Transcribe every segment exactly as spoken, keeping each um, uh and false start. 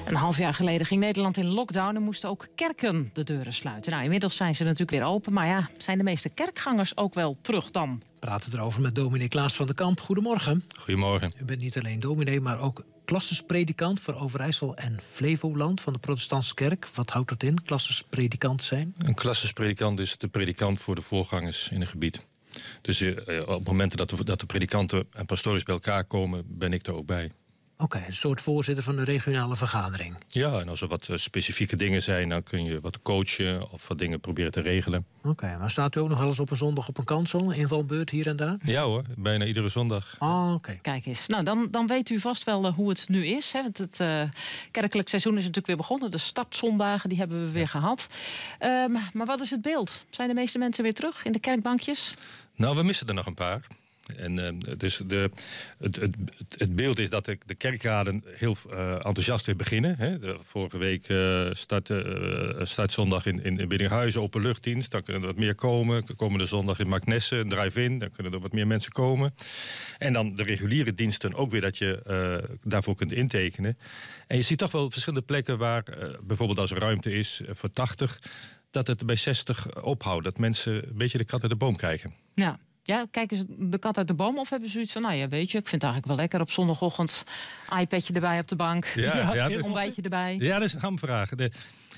Een half jaar geleden ging Nederland in lockdown en moesten ook kerken de deuren sluiten. Nou, inmiddels zijn ze natuurlijk weer open, maar ja, zijn de meeste kerkgangers ook wel terug dan? We praten erover met dominee Klaas van den Kamp. Goedemorgen. Goedemorgen. U bent niet alleen dominee, maar ook klassespredikant voor Overijssel en Flevoland van de Protestantse Kerk. Wat houdt dat in, klassespredikant zijn? Een klassespredikant is de predikant voor de voorgangers in een gebied. Dus uh, op momenten dat de, dat de predikanten en pastoors bij elkaar komen, ben ik er ook bij. Oké, okay, een soort voorzitter van de regionale vergadering. Ja, en als er wat uh, specifieke dingen zijn, dan kun je wat coachen of wat dingen proberen te regelen. Oké, okay, maar staat u ook nog wel eens op een zondag op een kansel, een invalbeurt hier en daar? Ja hoor, bijna iedere zondag. Oh, oké. Okay. Kijk eens, nou dan, dan weet u vast wel uh, hoe het nu is. Hè? Het, het uh, kerkelijk seizoen is natuurlijk weer begonnen. De startzondagen, die hebben we weer gehad. Um, maar wat is het beeld? Zijn de meeste mensen weer terug in de kerkbankjes? Nou, we missen er nog een paar. En uh, dus de, het, het, het beeld is dat de, de kerkraden heel uh, enthousiast weer beginnen. Hè. De vorige week uh, start, uh, start zondag in, in Biddinghuizen openluchtdienst. Dan kunnen er wat meer komen. De komende zondag in Maknesse, een drive-in. Dan kunnen er wat meer mensen komen. En dan de reguliere diensten ook weer dat je uh, daarvoor kunt intekenen. En je ziet toch wel verschillende plekken waar uh, bijvoorbeeld als er ruimte is uh, voor tachtig... dat het bij zestig ophoudt. Dat mensen een beetje de kat uit de boom kijken. Ja. Ja, kijken ze de kat uit de boom of hebben ze zoiets van... nou ja, weet je, ik vind het eigenlijk wel lekker op zondagochtend... iPadje erbij op de bank, ja, ja, ja, dus, ontbijtje erbij. Ja, dat is een hamvraag. De,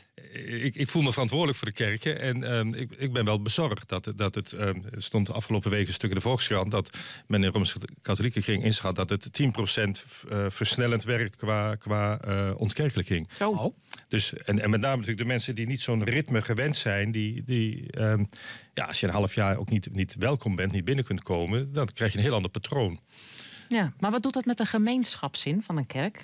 ik, ik voel me verantwoordelijk voor de kerken... en um, ik, ik ben wel bezorgd dat, dat het... Um, het stond de afgelopen weken een stuk in de Volkskrant... dat men in Rooms-Katholieke ging inschat... dat het tien procent uh, versnellend werkt qua, qua uh, ontkerkelijking. Zo. Oh. Dus, en, en met name natuurlijk de mensen die niet zo'n ritme gewend zijn... die, die um, ja, als je een half jaar ook niet, niet welkom bent, niet binnen kunt komen... dan krijg je een heel ander patroon. Ja, maar wat doet dat met de gemeenschapszin van een kerk?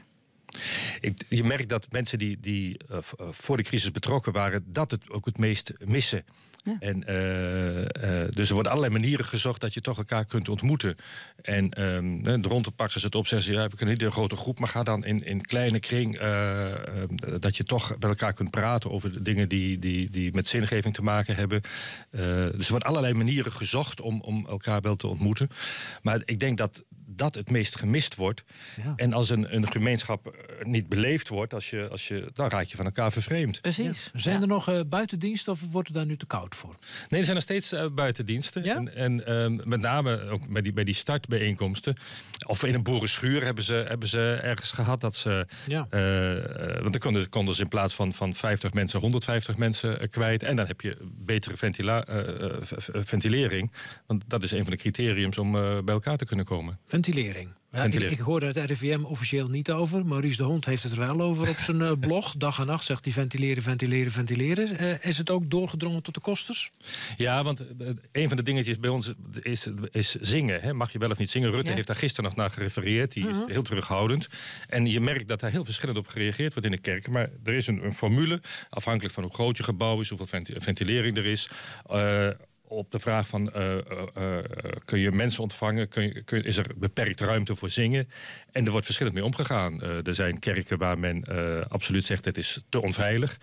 Ik, je merkt dat mensen die, die uh, voor de crisis betrokken waren... dat het ook het meest missen. Ja. En, uh, uh, dus er worden allerlei manieren gezocht dat je toch elkaar kunt ontmoeten. En um, de rond te pakken ze het op, zeggen ze... ja, we kunnen niet in een grote groep, maar ga dan in, in kleine kring... Uh, uh, dat je toch met elkaar kunt praten over de dingen die, die, die met zingeving te maken hebben. Uh, dus er worden allerlei manieren gezocht om, om elkaar wel te ontmoeten. Maar ik denk dat dat het meest gemist wordt. Ja. En als een, een gemeenschap niet beleefd wordt... Als je, als je, dan raak je van elkaar vervreemd. Precies. Ja. Zijn ja. er nog uh, buitendiensten of wordt het daar nu te koud voor? Nee, er zijn nog steeds uh, buitendiensten. Ja? En, en um, met name ook bij die, bij die startbijeenkomsten. Of in een boerenschuur hebben ze, hebben ze ergens gehad dat ze... Ja. Uh, want dan konden, konden ze in plaats van, van vijftig mensen honderdvijftig mensen uh, kwijt. En dan heb je betere ventila- uh, ventilering. Want dat is een van de criteriums om uh, bij elkaar te kunnen komen. Ventilering. Ja, ik, ik hoorde het R I V M officieel niet over. Maurice de Hond heeft het er wel over op zijn uh, blog. Dag en nacht zegt hij ventileren, ventileren, ventileren. Uh, is het ook doorgedrongen tot de kosters? Ja, want uh, een van de dingetjes bij ons is, is zingen. Hè? Mag je wel of niet zingen? Rutte ja. heeft daar gisteren nog naar gerefereerd. Die uh-huh. is heel terughoudend. En je merkt dat daar heel verschillend op gereageerd wordt in de kerk. Maar er is een, een formule, afhankelijk van hoe groot je gebouw is... hoeveel ventilering er is... Uh, op de vraag van, uh, uh, kun je mensen ontvangen? Kun je, kun, is er beperkt ruimte voor zingen? En er wordt verschillend mee omgegaan. Uh, er zijn kerken waar men uh, absoluut zegt... het is te onveilig.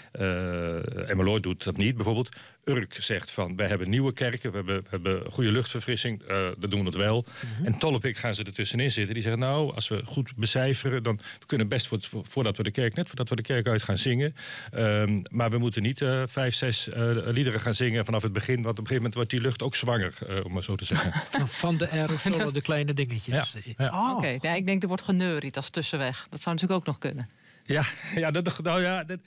Uh, Emmeloord doet dat niet. Bijvoorbeeld Urk zegt van... wij hebben nieuwe kerken, we hebben, we hebben goede luchtverfrissing. Uh, dat doen we het wel. Mm-hmm. En Tollepik gaan ze ertussenin zitten. Die zeggen, nou, als we goed becijferen... dan we kunnen best voor, voordat we de kerk... net voordat we de kerk uit gaan zingen. Um, maar we moeten niet uh, vijf, zes uh, liederen gaan zingen vanaf het begin... want op een gegeven moment wordt die lucht ook zwanger, uh, om maar zo te zeggen. Van, van de aerosolen, de kleine dingetjes. Ja. Ja. Oh. Oké, okay. Ja, ik denk er wordt geneuried als tussenweg. Dat zou natuurlijk ook nog kunnen. Ja, ja, dat, nou ja... Dat,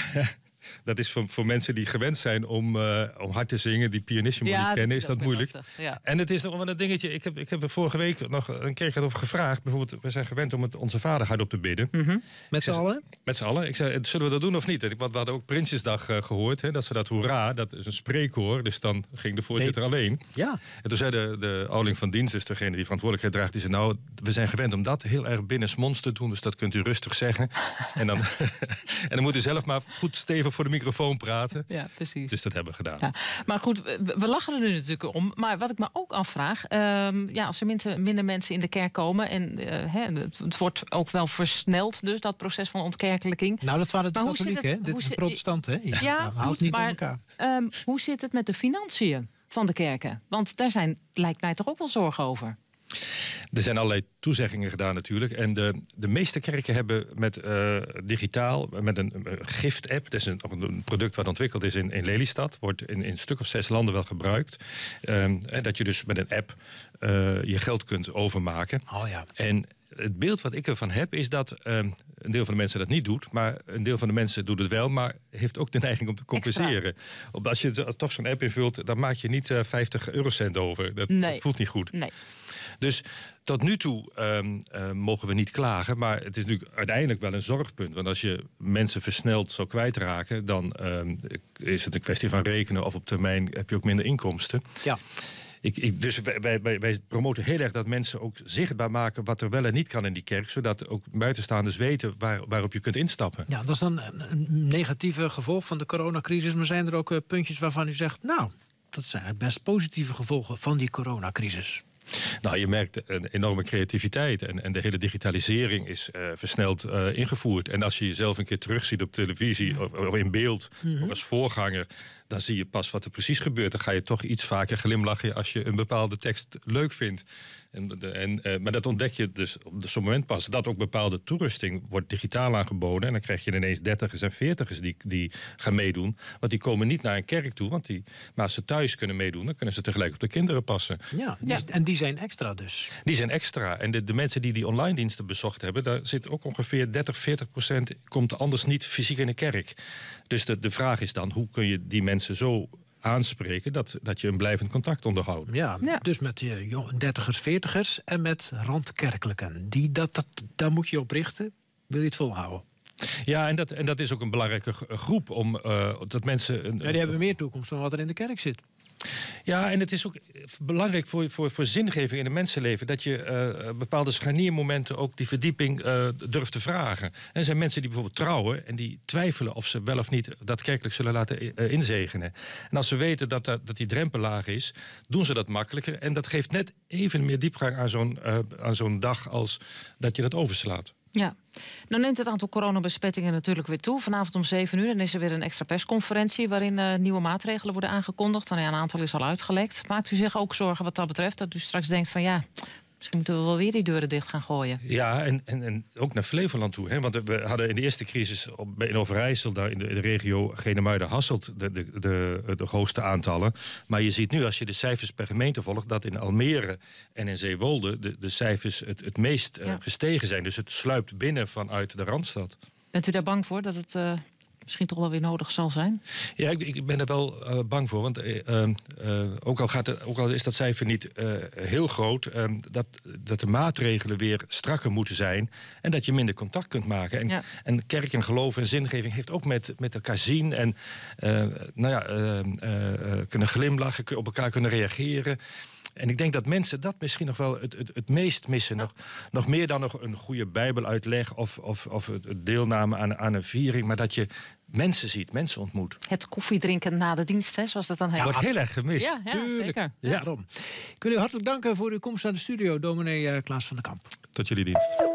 dat is voor, voor mensen die gewend zijn om, uh, om hard te zingen... die pianissimo ja, niet kennen, is dat moeilijk. Ja. En het is nog wel een dingetje... Ik heb, ik heb er vorige week nog een kerk over gevraagd. Bijvoorbeeld, we zijn gewend om het Onze Vader hardop te bidden. Mm-hmm. Met z'n allen? Met z'n allen. Ik zei, zullen we dat doen of niet? Want we hadden ook Prinsjesdag uh, gehoord. Hè, dat ze dat hoera, dat is een spreekkoor. Dus dan ging de voorzitter nee. alleen. Ja. En toen zei de, de ouderling van dienst, dus degene die verantwoordelijkheid draagt... die zei, nou, we zijn gewend om dat heel erg binnensmonds te doen. Dus dat kunt u rustig zeggen. en, dan, en dan moet u zelf maar goed stevig voor de microfoon praten. Ja, precies. Dus dat hebben we gedaan. Ja. Maar goed, we, we lachen er nu natuurlijk om. Maar wat ik me ook afvraag... Um, ja, als er minder, minder mensen in de kerk komen... en uh, hè, het, het wordt ook wel versneld, dus dat proces van ontkerkelijking. Nou, dat waren de katholieken, hè? Dit is de protestanten, hè? Ja, ja haalt goed, niet maar elkaar. Um, hoe zit het met de financiën van de kerken? Want daar zijn, lijkt mij toch ook wel zorgen over. Er zijn allerlei toezeggingen gedaan natuurlijk. En de, de meeste kerken hebben met uh, digitaal, met een uh, gift-app... dat is een, een product wat ontwikkeld is in, in Lelystad... wordt in, in een stuk of zes landen wel gebruikt. Um, dat je dus met een app uh, je geld kunt overmaken. Oh ja. En het beeld wat ik ervan heb is dat um, een deel van de mensen dat niet doet... maar een deel van de mensen doet het wel... maar heeft ook de neiging om te compenseren. Op, als je toch zo'n app invult, dan maak je niet uh, vijftig eurocent over. Dat, nee. dat voelt niet goed. Nee. Dus tot nu toe um, uh, mogen we niet klagen... maar het is natuurlijk uiteindelijk wel een zorgpunt. Want als je mensen versneld zou kwijtraken... dan um, is het een kwestie van rekenen... of op termijn heb je ook minder inkomsten. Ja. Ik, ik, dus wij, wij, wij promoten heel erg dat mensen ook zichtbaar maken... wat er wel en niet kan in die kerk... zodat ook buitenstaanders weten waar, waarop je kunt instappen. Ja, dat is dan een negatieve gevolg van de coronacrisis. Maar zijn er ook uh, puntjes waarvan u zegt... nou, dat zijn eigenlijk best positieve gevolgen van die coronacrisis? Nou, je merkt een enorme creativiteit. En, en de hele digitalisering is uh, versneld uh, ingevoerd. En als je jezelf een keer terugziet op televisie of, of in beeld... Mm-hmm. of als voorganger... dan zie je pas wat er precies gebeurt. Dan ga je toch iets vaker glimlachen als je een bepaalde tekst leuk vindt. En, en, uh, maar dat ontdek je dus op zo'n moment pas. Dat ook bepaalde toerusting wordt digitaal aangeboden. En dan krijg je ineens dertigers en veertigers die, die gaan meedoen. Want die komen niet naar een kerk toe. Want die, maar als ze thuis kunnen meedoen, dan kunnen ze tegelijk op de kinderen passen. Ja, die, ja. En die zijn extra dus. Die zijn extra. En de, de mensen die die online diensten bezocht hebben... daar zit ook ongeveer dertig, veertig procent... komt anders niet fysiek in de kerk. Dus de, de vraag is dan, hoe kun je die mensen zo aanspreken... dat, dat je een blijvend contact onderhoudt. Ja, ja. Dus met je dertigers, veertigers en met randkerkelijken. Die, dat, dat, daar moet je op richten. Wil je het volhouden? Ja, en dat, en dat is ook een belangrijke groep. Om, uh, dat mensen, een, ja, die hebben meer toekomst dan wat er in de kerk zit. Ja, en het is ook belangrijk voor, voor, voor zingeving in het mensenleven... dat je uh, bepaalde scharniermomenten ook die verdieping uh, durft te vragen. En er zijn mensen die bijvoorbeeld trouwen... en die twijfelen of ze wel of niet dat kerkelijk zullen laten uh, inzegenen. En als ze weten dat, dat, dat die drempel laag is, doen ze dat makkelijker. En dat geeft net even meer diepgang aan zo'n, uh, aan zo'n dag als dat je dat overslaat. Ja, nou neemt het aantal coronabesmettingen natuurlijk weer toe. Vanavond om zeven uur dan is er weer een extra persconferentie... waarin uh, nieuwe maatregelen worden aangekondigd. En ja, een aantal is al uitgelekt. Maakt u zich ook zorgen wat dat betreft? Dat u straks denkt van ja, misschien moeten we wel weer die deuren dicht gaan gooien. Ja, en, en, en ook naar Flevoland toe. Hè? Want we hadden in de eerste crisis op, in Overijssel... daar in de, in de regio Genemuiden-Hasselt de, de, de, de hoogste aantallen. Maar je ziet nu, als je de cijfers per gemeente volgt... dat in Almere en in Zeewolde de, de cijfers het, het meest ja. uh, gestegen zijn. Dus het sluipt binnen vanuit de Randstad. Bent u daar bang voor dat het... Uh... misschien toch wel weer nodig zal zijn? Ja, ik, ik ben er wel uh, bang voor. Want uh, uh, ook, al gaat het, ook al is dat cijfer niet uh, heel groot... Uh, dat, dat de maatregelen weer strakker moeten zijn... en dat je minder contact kunt maken. En, ja. en kerk en geloof en zingeving heeft ook met, met elkaar zien... en uh, nou ja, uh, uh, kunnen glimlachen, op elkaar kunnen reageren... En ik denk dat mensen dat misschien nog wel het, het, het meest missen. Nog, nog meer dan nog een goede bijbeluitleg of, of, of het deelname aan, aan een viering. Maar dat je mensen ziet, mensen ontmoet. Het koffiedrinken na de dienst, hè, zoals dat dan heet. Ja, wordt heel erg gemist. Ja, ja zeker. Ja. Ja. Ik wil u hartelijk danken voor uw komst naar de studio, dominee uh, Klaas van der Kamp. Tot jullie dienst.